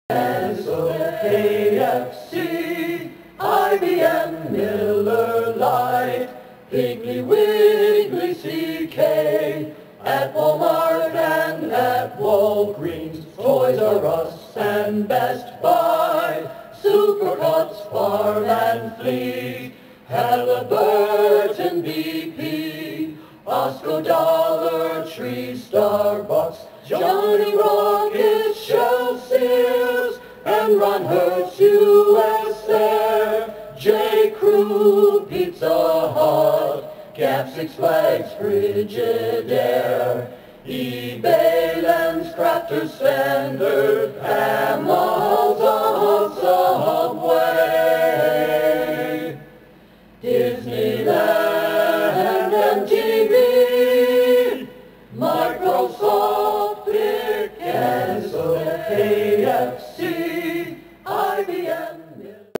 ESSO, KFC, IBM, Miller Lite, Piggly Wiggly, CK, at Walmart and at Walgreens, Toys R Us and Best Buy, Supercuts, Farm and Fleet, Halliburton, BP, OSCO, Dollar Tree, Starbucks, Johnny Rockets, Shell, Sears, ENRON, HERTZ, US Air, J. Crew, Pizza Hut, Gap, Six Flags, Frigidaire, eBay, LENSCRAFTERS, Standard, Amazon.